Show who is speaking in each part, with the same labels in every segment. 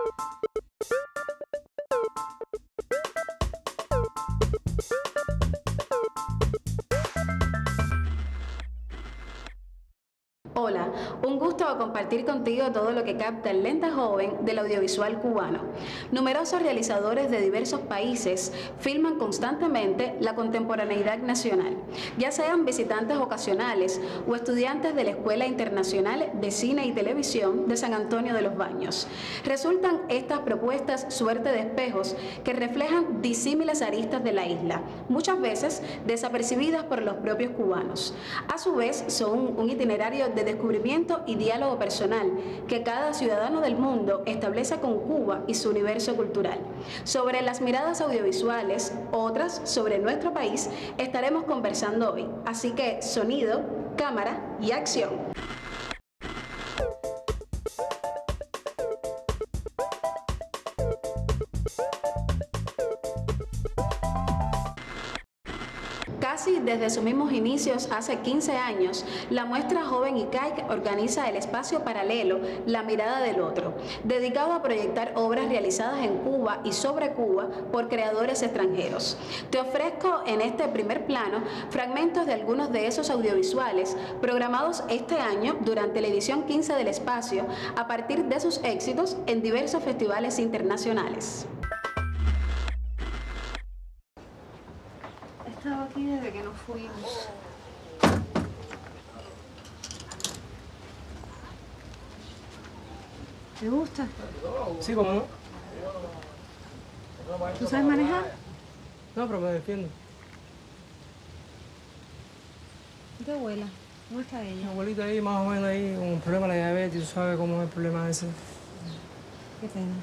Speaker 1: Hola, un gusto compartir contigo todo lo que capta el lente joven del audiovisual cubano. Numerosos realizadores de diversos países filman constantemente la contemporaneidad nacional, ya sean visitantes ocasionales o estudiantes de la Escuela Internacional de Cine y Televisión de San Antonio de los Baños. Resultan estas propuestas suerte de espejos que reflejan disímiles aristas de la isla, muchas veces desapercibidas por los propios cubanos. A su vez, son un itinerario de descubrimiento y diálogo personal que cada ciudadano del mundo establece con Cuba y su universo cultural. Sobre las miradas audiovisuales, otras sobre nuestro país, estaremos conversando hoy. Así que sonido, cámara y acción. Casi desde sus mismos inicios, hace 15 años, la muestra Joven ICAIC organiza el espacio paralelo La Mirada del Otro, dedicado a proyectar obras realizadas en Cuba y sobre Cuba por creadores extranjeros. Te ofrezco en este primer plano fragmentos de algunos de esos audiovisuales programados este año durante la edición 15 del espacio a partir de sus éxitos en diversos festivales internacionales.
Speaker 2: He estado aquí desde que nos fuimos. ¿Te gusta?
Speaker 3: Sí, ¿cómo no?
Speaker 2: ¿Tú sabes manejar?
Speaker 3: No, pero me defiendo.
Speaker 2: ¿Y tu abuela? ¿Cómo está ella?
Speaker 3: Mi abuelita ahí, más o menos ahí, con un problema de la diabetes, tú sabes cómo es el problema ese.
Speaker 2: Qué pena.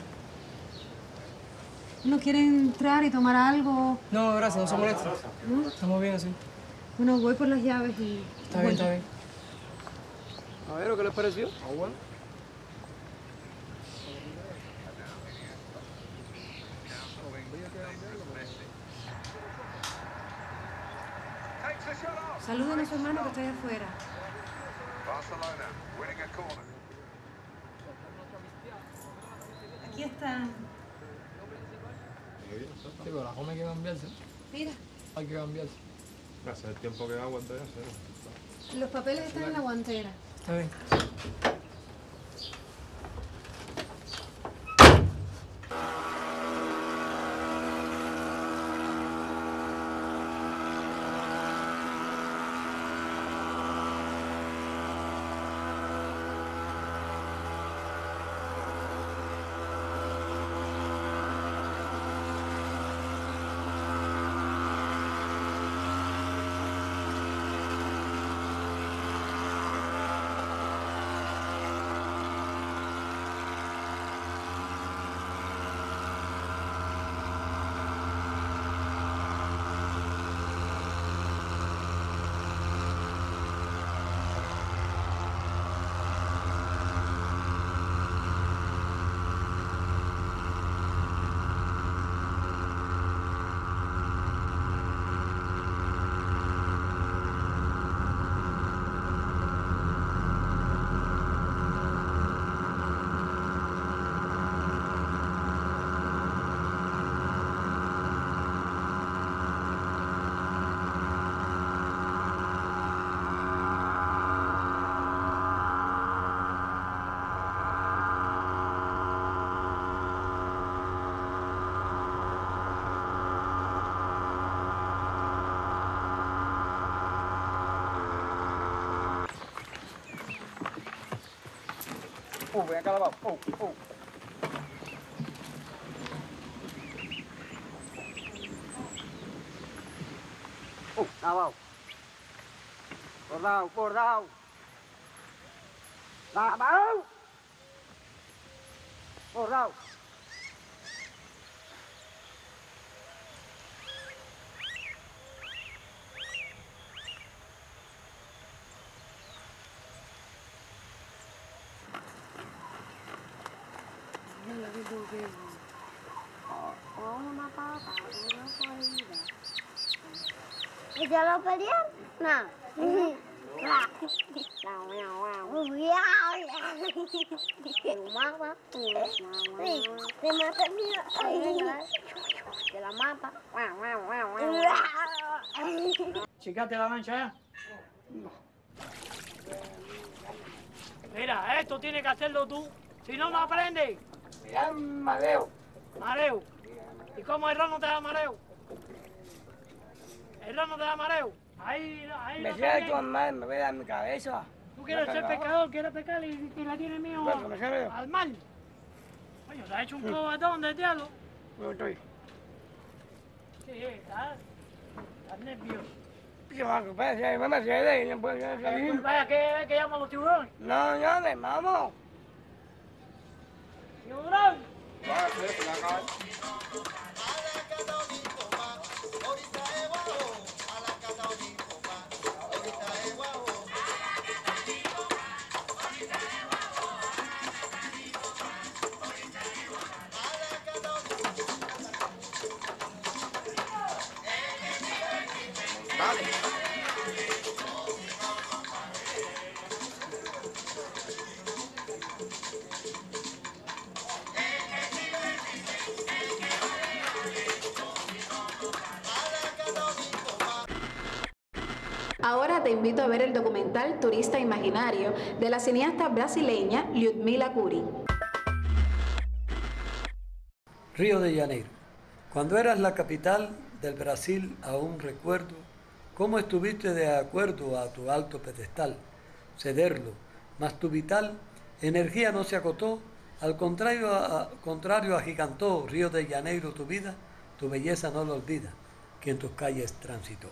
Speaker 2: ¿No quiere entrar y tomar algo?
Speaker 3: No, gracias, no se molesta.
Speaker 2: ¿No?
Speaker 3: Estamos bien así.
Speaker 2: Bueno, voy por las llaves y...
Speaker 3: Está bien, está bien. A ver, ¿qué les pareció? ¿Ah, bueno?
Speaker 2: Saluden a su hermano que está allá afuera. Aquí están.
Speaker 3: Sí, pero la forma hay que cambiarse.
Speaker 2: Mira,
Speaker 3: Hay que cambiarse.
Speaker 4: Hace el tiempo que aguanté hacer.
Speaker 2: los papeles están en la guantera.
Speaker 3: Está bien.
Speaker 5: Ven acá abajo. Abajo. Bordado. Abajo. Bordado.
Speaker 6: ¿Ya lo pelean? No. mapa. Sí, te mata te la mata.
Speaker 5: ¿Chicaste la mancha ya?
Speaker 7: Mira, esto tienes que hacerlo tú. Si no, no aprendes.
Speaker 5: Me llamo mareo.
Speaker 7: Mareo. ¿Y cómo el ron no te da mareo? El ron no te da mareo. Ahí
Speaker 5: Me
Speaker 7: lo
Speaker 5: siento
Speaker 7: tienes.
Speaker 5: mal, me voy a dar mi cabeza.
Speaker 7: Tú quieres ser pescador, quieres pescar y la tienes mío
Speaker 5: Bueno, me sale.
Speaker 7: al mar. Oye, te has hecho un cobardón del diablo.
Speaker 5: No estoy.
Speaker 7: Sí, estás nervioso.
Speaker 5: ¿Qué más? Si mamá se ve y no puedo salir.
Speaker 7: Vaya, que llaman los tiburones.
Speaker 5: No, no, me vamos.
Speaker 7: ¡Tiburón!
Speaker 1: Ahora te invito a ver el documental Turista Imaginario de la cineasta brasileña Lyudmila Curi.
Speaker 8: Río de Janeiro. Cuando eras la capital del Brasil, aún recuerdo cómo estuviste de acuerdo a tu alto pedestal, cederlo, mas tu vital energía no se acotó, al contrario agigantó Río de Janeiro tu vida, tu belleza no lo olvida, que en tus calles transitó.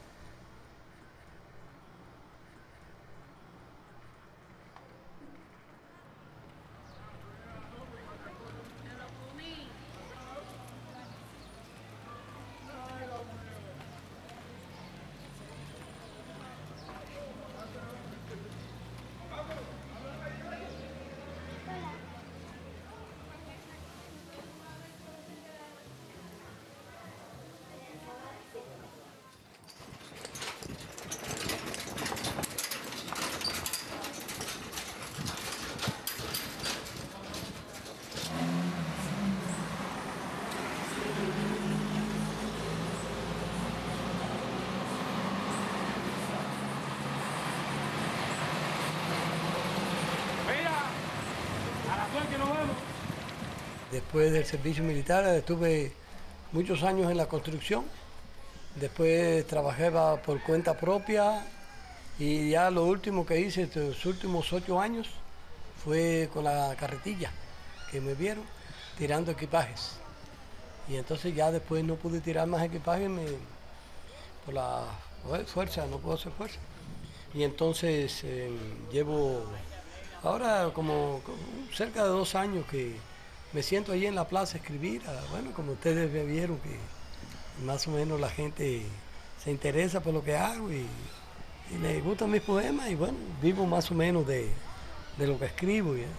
Speaker 8: Después del servicio militar estuve muchos años en la construcción, después trabajé por cuenta propia y ya lo último que hice estos últimos 8 años fue con la carretilla, que me vieron tirando equipajes. Y entonces ya después no pude tirar más equipajes por la fuerza, no puedo hacer fuerza. Y entonces llevo ahora como cerca de 2 años que me siento allí en la plaza a escribir. Bueno, como ustedes me vieron que más o menos la gente se interesa por lo que hago y les gustan mis poemas y bueno, vivo más o menos de lo que escribo y eso.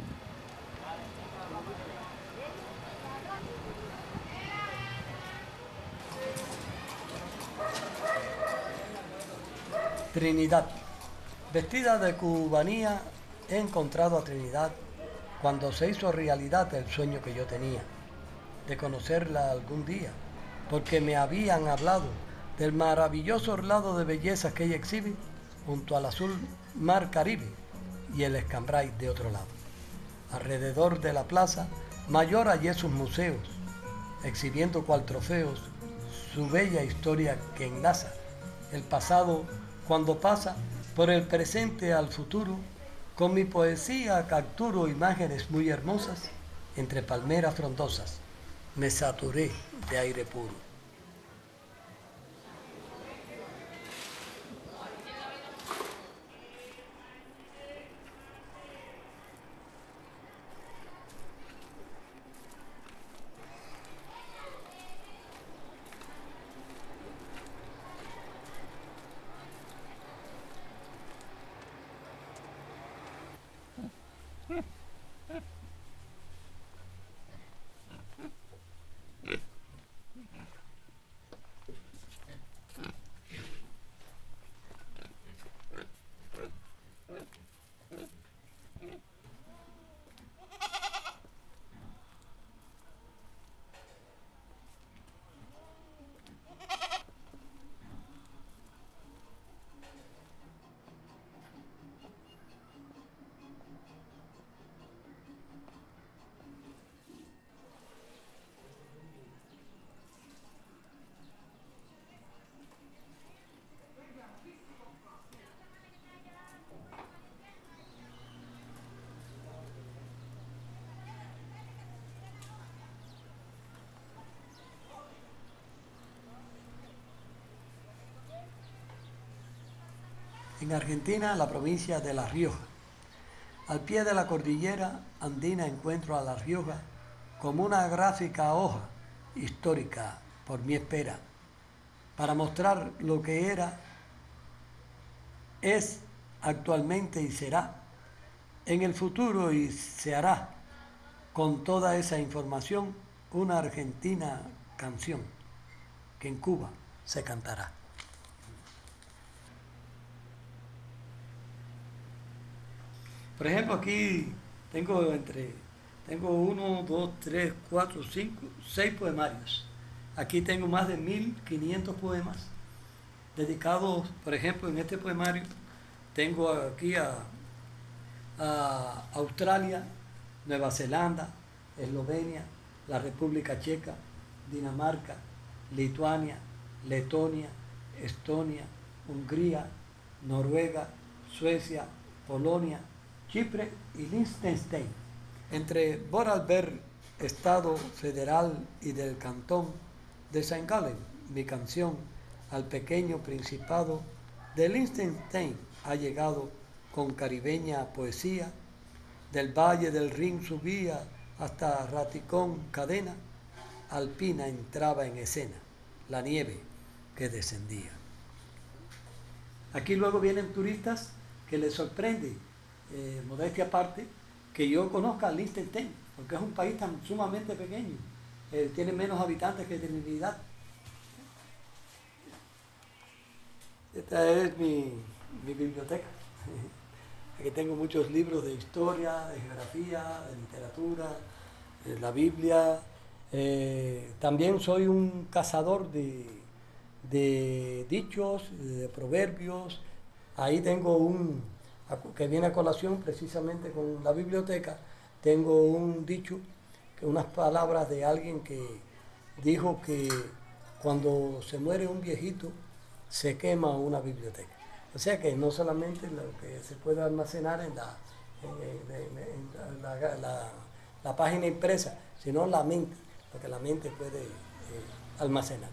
Speaker 8: Trinidad. Vestida de cubanía, he encontrado a Trinidad cuando se hizo realidad el sueño que yo tenía, de conocerla algún día, porque me habían hablado del maravilloso orlado de bellezas que ella exhibe junto al azul mar Caribe y el Escambray de otro lado. Alrededor de la plaza mayor hallé sus museos, exhibiendo cual trofeos su bella historia que enlaza el pasado cuando pasa por el presente al futuro. Con mi poesía capturo imágenes muy hermosas entre palmeras frondosas. Me saturé de aire puro. En Argentina, la provincia de La Rioja. Al pie de la cordillera andina encuentro a La Rioja como una gráfica hoja histórica por mi espera, para mostrar lo que era, es actualmente y será en el futuro, y se hará con toda esa información una argentina canción que en Cuba se cantará. Por ejemplo, aquí tengo 1, 2, 3, 4, 5, 6 poemarios. Aquí tengo más de 1500 poemas dedicados, por ejemplo, en este poemario tengo aquí a Australia, Nueva Zelanda, Eslovenia, la República Checa, Dinamarca, Lituania, Letonia, Estonia, Hungría, Noruega, Suecia, Polonia, Chipre y Liechtenstein. Entre Vorarlberg, Estado Federal, y del Cantón de Saint Gallen, mi canción al pequeño Principado de Liechtenstein ha llegado con caribeña poesía. Del valle del Rin subía hasta Raticón Cadena, alpina entraba en escena la nieve que descendía. Aquí luego vienen turistas que les sorprende, modestia aparte, que yo conozca Liechtenstein, porque es un país tan sumamente pequeño, tiene menos habitantes que Trinidad. Esta es mi biblioteca. Aquí tengo muchos libros de historia, de geografía, de literatura, de la Biblia. También soy un cazador de dichos, de proverbios. Ahí tengo un, que viene a colación precisamente con la biblioteca, tengo un dicho, unas palabras de alguien que dijo que cuando se muere un viejito, se quema una biblioteca. O sea que no solamente lo que se puede almacenar en la página impresa, sino la mente, lo que la mente puede almacenar.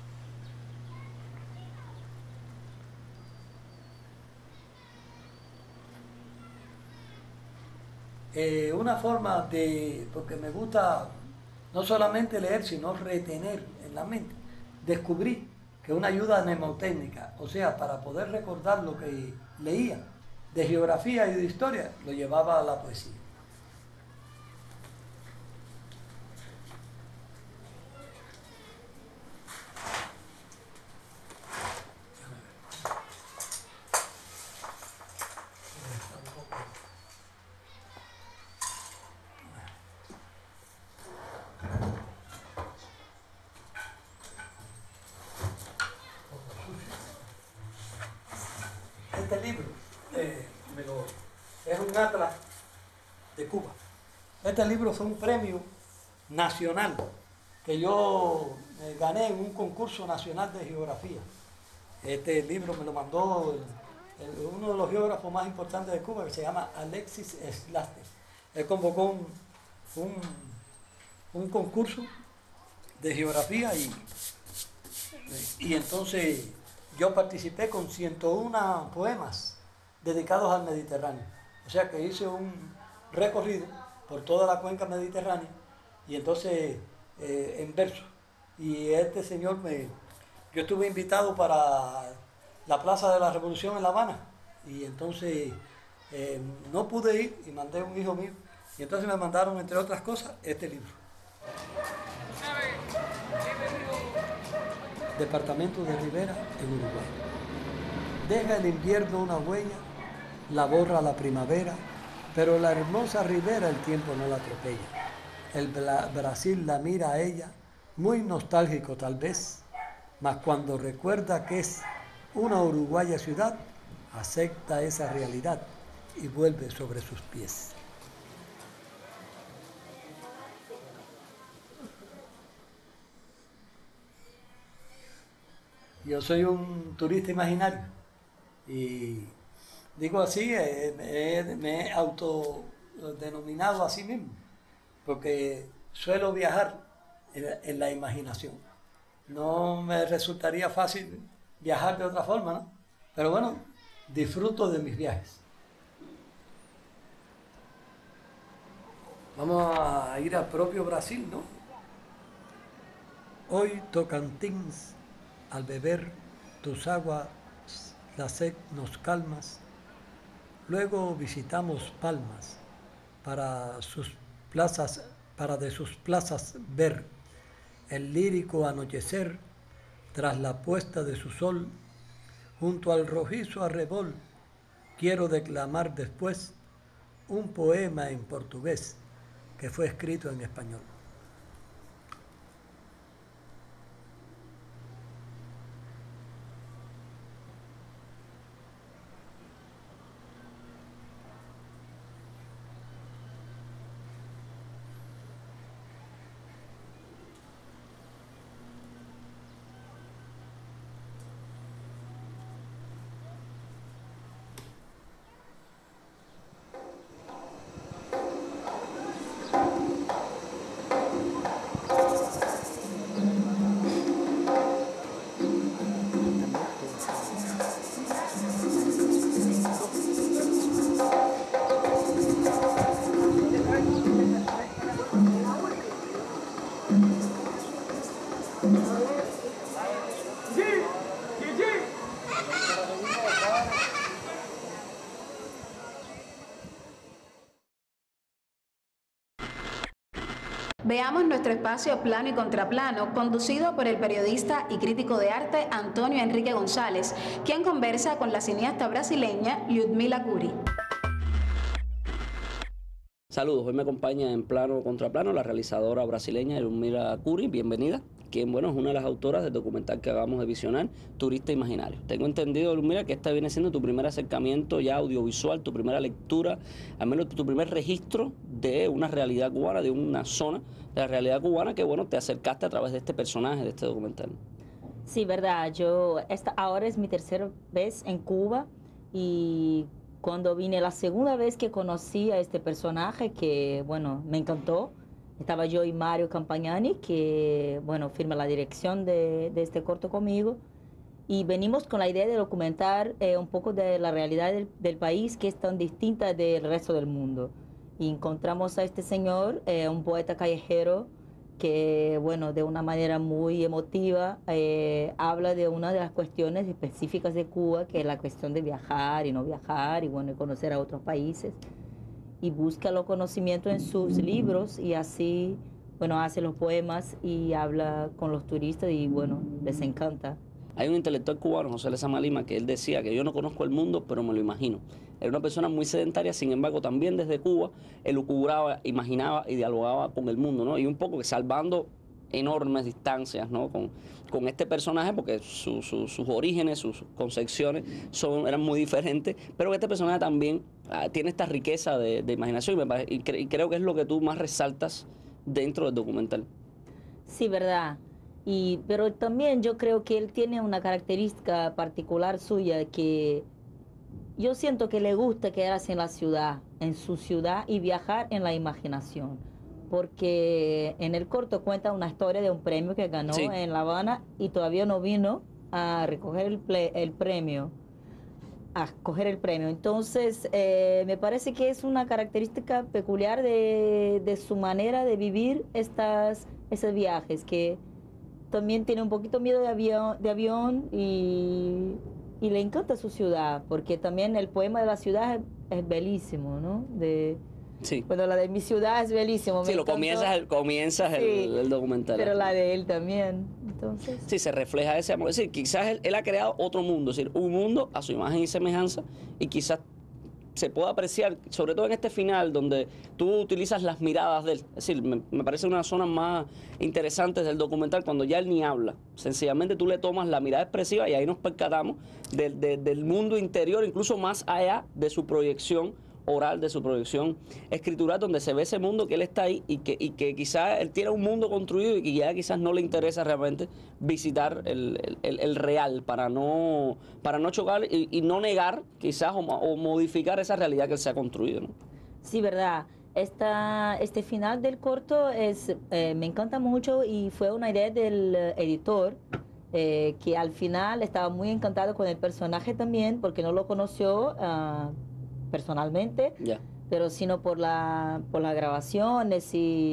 Speaker 8: Una forma de, porque me gusta no solamente leer, sino retener en la mente, descubrí que una ayuda mnemotécnica, o sea, para poder recordar lo que leía de geografía y de historia, lo llevaba a la poesía. Este libro es un atlas de Cuba. Este libro fue un premio nacional que yo gané en un concurso nacional de geografía. Este libro me lo mandó uno de los geógrafos más importantes de Cuba, que se llama Alexis Slater. Él convocó un concurso de geografía y entonces yo participé con 101 poemas dedicados al Mediterráneo. O sea que hice un recorrido por toda la cuenca mediterránea y entonces en verso. Y este señor yo estuve invitado para la Plaza de la Revolución en La Habana y entonces no pude ir y mandé a un hijo mío. Y entonces me mandaron, entre otras cosas, este libro. Departamento de Rivera, en Uruguay. Deja el invierno una huella, la borra la primavera, pero la hermosa ribera el tiempo no la atropella. El Brasil la mira a ella, muy nostálgico tal vez, mas cuando recuerda que es una uruguaya ciudad, acepta esa realidad y vuelve sobre sus pies. Yo soy un turista imaginario y digo así, me he autodenominado a sí mismo, porque suelo viajar en la imaginación. No me resultaría fácil viajar de otra forma, ¿no? Pero bueno, disfruto de mis viajes. Vamos a ir al propio Brasil, ¿no? Hoy Tocantins, al beber tus aguas, la sed nos calmas. Luego visitamos Palmas para de sus plazas ver el lírico anochecer tras la puesta de su sol. Junto al rojizo arrebol quiero declamar después un poema en portugués que fue escrito en español.
Speaker 1: Veamos nuestro espacio Plano y Contraplano, conducido por el periodista y crítico de arte Antonio Enrique González, quien conversa con la cineasta brasileña Ludmila Curi.
Speaker 9: Saludos, hoy me acompaña en Plano Contraplano la realizadora brasileña Ludmila Curi, bienvenida, quien bueno, es una de las autoras del documental que acabamos de visionar, Turista Imaginario. Tengo entendido, Ludmila, que esta viene siendo tu primer acercamiento ya audiovisual, tu primera lectura, al menos tu primer registro de una realidad cubana, de una zona de la realidad cubana que bueno, te acercaste a través de este personaje, de este documental.
Speaker 10: Sí, verdad, ahora es mi tercera vez en Cuba y cuando vine la segunda vez que conocí a este personaje que, bueno, me encantó, estaba yo y Mario Campagnani, que, bueno, firma la dirección de este corto conmigo, y venimos con la idea de documentar un poco de la realidad del país que es tan distinta del resto del mundo. Y encontramos a este señor, un poeta callejero, que, bueno, de una manera muy emotiva, habla de una de las cuestiones específicas de Cuba, que es la cuestión de viajar y no viajar, y bueno, conocer a otros países. Y busca los conocimientos en sus libros, y así, bueno, hace los poemas y habla con los turistas, y bueno, les encanta.
Speaker 9: Hay un intelectual cubano, José Lezama Lima, que él decía que yo no conozco el mundo, pero me lo imagino. Era una persona muy sedentaria, sin embargo, también desde Cuba, él lucubraba, imaginaba y dialogaba con el mundo, ¿no? Y un poco que salvando enormes distancias, ¿no? Con este personaje, porque sus orígenes, sus concepciones eran muy diferentes, pero que este personaje también tiene esta riqueza de imaginación y creo que es lo que tú más resaltas dentro del documental.
Speaker 10: Sí, verdad. Pero también yo creo que él tiene una característica particular suya, que yo siento que le gusta quedarse en la ciudad, en su ciudad, y viajar en la imaginación. Porque en el corto cuenta una historia de un premio que ganó en La Habana y todavía no vino a recoger el premio, a coger el premio. Entonces, me parece que es una característica peculiar de su manera de vivir esos viajes, que también tiene un poquito miedo de avión y le encanta su ciudad, porque también el poema de la ciudad es bellísimo, ¿no?
Speaker 9: Sí.
Speaker 10: Bueno, la de mi ciudad es bellísimo.
Speaker 9: Sí, comienzas el documental.
Speaker 10: Pero la de él también, entonces.
Speaker 9: Sí, se refleja ese amor. Es decir, quizás él ha creado otro mundo, es decir, un mundo a su imagen y semejanza, y quizás se puede apreciar, sobre todo en este final, donde tú utilizas las miradas de él. Es decir, me parece una de las zonas más interesantes del documental, cuando ya él ni habla. Sencillamente tú le tomas la mirada expresiva y ahí nos percatamos del mundo interior, incluso más allá de su proyección oral, de su proyección escritural, donde se ve ese mundo que él está ahí y que quizás él tiene un mundo construido y que ya quizás no le interesa realmente visitar el real para no chocar y no negar quizás o modificar esa realidad que él se ha construido, ¿no?
Speaker 10: Sí, verdad. Este final del corto me encanta mucho y fue una idea del editor, que al final estaba muy encantado con el personaje también, porque no lo conoció personalmente,
Speaker 9: Ya.
Speaker 10: pero sino por por las grabaciones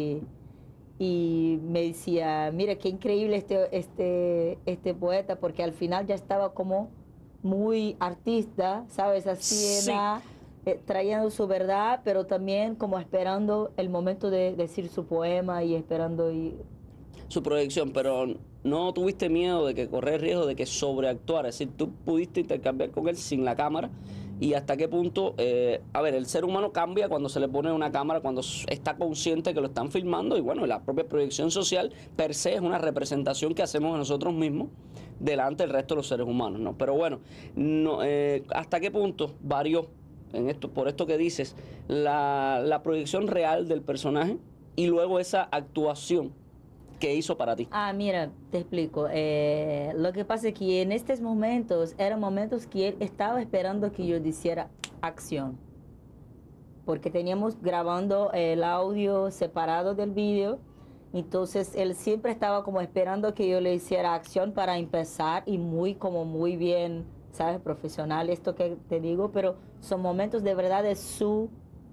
Speaker 10: y me decía, mira qué increíble este poeta, porque al final ya estaba como muy artista, ¿sabes? Así
Speaker 9: Sí.
Speaker 10: era, trayendo su verdad, pero también como esperando el momento de decir su poema y esperando
Speaker 9: Su proyección, pero no tuviste miedo de que correr riesgo de que sobreactuara, es decir, tú pudiste intercambiar con él sin la cámara y hasta qué punto, a ver, el ser humano cambia cuando se le pone una cámara, cuando está consciente que lo están filmando y bueno, la propia proyección social per se es una representación que hacemos nosotros mismos delante del resto de los seres humanos, ¿no? Pero bueno, no, hasta qué punto varió en esto, por esto que dices, la proyección real del personaje y luego esa actuación que hizo para ti.
Speaker 10: Ah, mira, te explico. Lo que pasa es que en estos momentos eran momentos que él estaba esperando que yo hiciera acción. Porque teníamos grabando el audio separado del vídeo. Entonces él siempre estaba como esperando que yo le hiciera acción para empezar y muy bien, ¿sabes? Profesional, esto que te digo, pero son momentos de verdad de su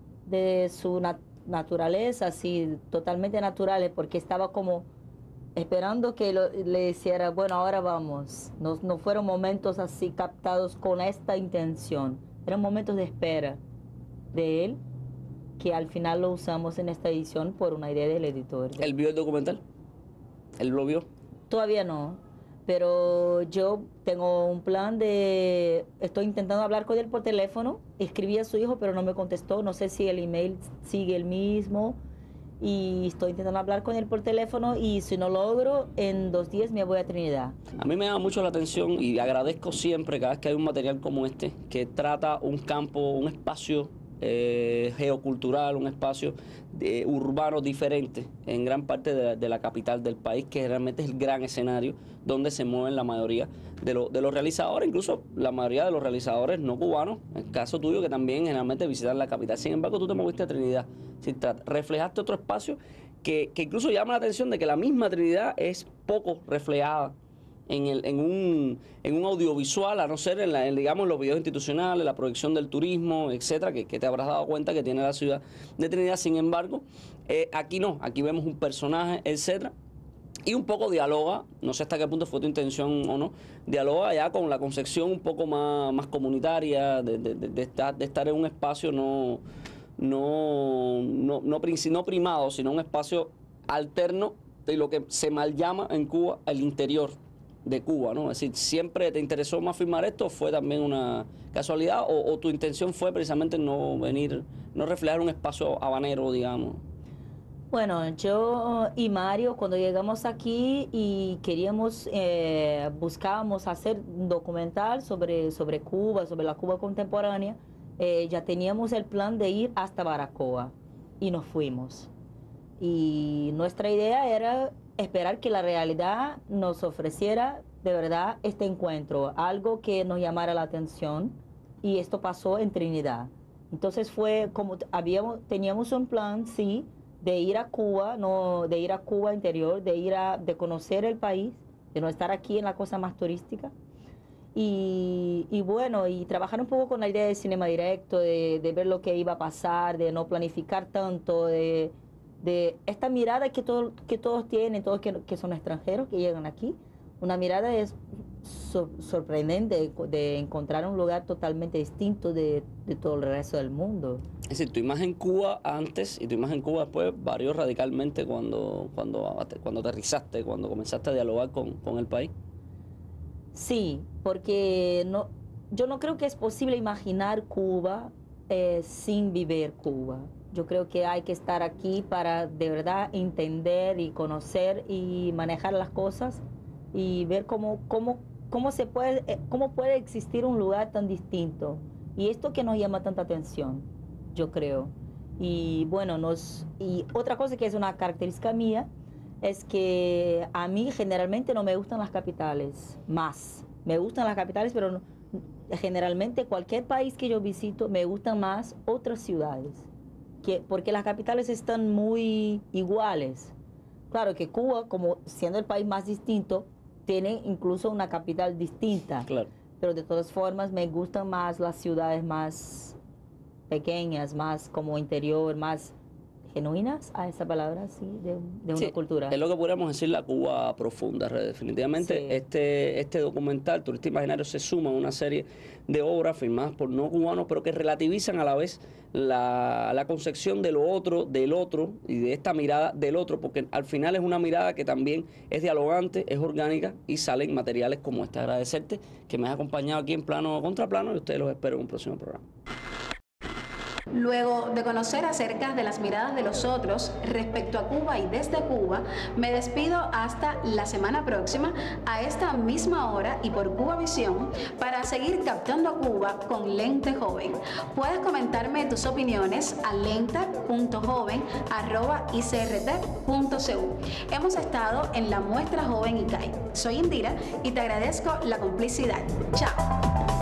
Speaker 10: naturaleza, así, totalmente naturales, porque estaba como esperando que le hiciera, bueno, ahora vamos. No fueron momentos así captados con esta intención, eran momentos de espera de él, que al final lo usamos en esta edición por una idea del editor.
Speaker 9: ¿Él vio el documental? ¿Él lo vio?
Speaker 10: Todavía no, pero yo tengo un plan estoy intentando hablar con él por teléfono, escribí a su hijo pero no me contestó, no sé si el email sigue el mismo y estoy intentando hablar con él por teléfono y si no logro, en 2 días me voy a Trinidad.
Speaker 9: A mí me llama mucho la atención y agradezco siempre cada vez que hay un material como este que trata un campo, un espacio geocultural, un espacio urbano diferente en gran parte de la capital del país, que realmente es el gran escenario donde se mueven la mayoría de los realizadores, incluso la mayoría de los realizadores no cubanos, en el caso tuyo que también generalmente visitan la capital. Sin embargo, tú te moviste a Trinidad, reflejaste otro espacio que incluso llama la atención de que la misma Trinidad es poco reflejada en un audiovisual, a no ser en digamos, los videos institucionales, la proyección del turismo, etcétera, que te habrás dado cuenta que tiene la ciudad de Trinidad. Sin embargo, aquí no, aquí vemos un personaje, etcétera, y un poco dialoga, no sé hasta qué punto fue tu intención o no, dialoga ya con la concepción un poco más comunitaria, de estar en un espacio no primado, sino un espacio alterno de lo que se mal llama en Cuba el interior de Cuba, ¿no? Es decir, ¿siempre te interesó más filmar esto o fue también una casualidad o tu intención fue precisamente no reflejar un espacio habanero, digamos?
Speaker 10: Bueno, yo y Mario cuando llegamos aquí y buscábamos hacer un documental sobre Cuba, sobre la Cuba contemporánea, ya teníamos el plan de ir hasta Baracoa y nos fuimos. Y nuestra idea era esperar que la realidad nos ofreciera de verdad este encuentro, algo que nos llamara la atención, y esto pasó en Trinidad. Entonces fue como teníamos un plan, sí, de ir a Cuba, de ir a Cuba interior, de conocer el país, de no estar aquí en la cosa más turística. Y bueno, y trabajar un poco con la idea de cinema directo, de ver lo que iba a pasar, de no planificar tanto, de esta mirada que todos tienen, todos que son extranjeros, que llegan aquí. Una mirada es sorprendente de encontrar un lugar totalmente distinto de todo el resto del mundo.
Speaker 9: Es decir, tu imagen Cuba antes y tu imagen Cuba después varió radicalmente cuando aterrizaste, cuando comenzaste a dialogar con el país.
Speaker 10: Sí, porque yo no creo que es posible imaginar Cuba sin vivir Cuba. Yo creo que hay que estar aquí para de verdad entender y conocer y manejar las cosas y ver cómo puede existir un lugar tan distinto. Y esto que nos llama tanta atención, yo creo. Y bueno, y otra cosa que es una característica mía es que a mí generalmente no me gustan las capitales más. Me gustan las capitales, pero generalmente cualquier país que yo visito me gustan más otras ciudades. Porque las capitales están muy iguales. Claro que Cuba, como siendo el país más distinto, tiene incluso una capital distinta.
Speaker 9: Claro.
Speaker 10: Pero de todas formas me gustan más las ciudades más pequeñas, más como interior, más genuinas, a esa palabra, sí, de una
Speaker 9: Sí,
Speaker 10: cultura.
Speaker 9: es lo que podríamos decir la Cuba profunda. Definitivamente
Speaker 10: Sí.
Speaker 9: este documental, Turista Imaginario, se suma a una serie de obras firmadas por no cubanos, pero que relativizan a la vez la concepción de lo otro, del otro, y de esta mirada del otro, porque al final es una mirada que también es dialogante, es orgánica, y salen materiales como este. Agradecerte que me has acompañado aquí en Plano Contraplano, y ustedes los espero en un próximo programa.
Speaker 1: Luego de conocer acerca de las miradas de los otros respecto a Cuba y desde Cuba, me despido hasta la semana próxima a esta misma hora y por Cubavisión para seguir captando a Cuba con Lente Joven. Puedes comentarme tus opiniones a lenta.joven@icrt.cu. Hemos estado en la muestra Joven ICAI. Soy Indira y te agradezco la complicidad. Chao.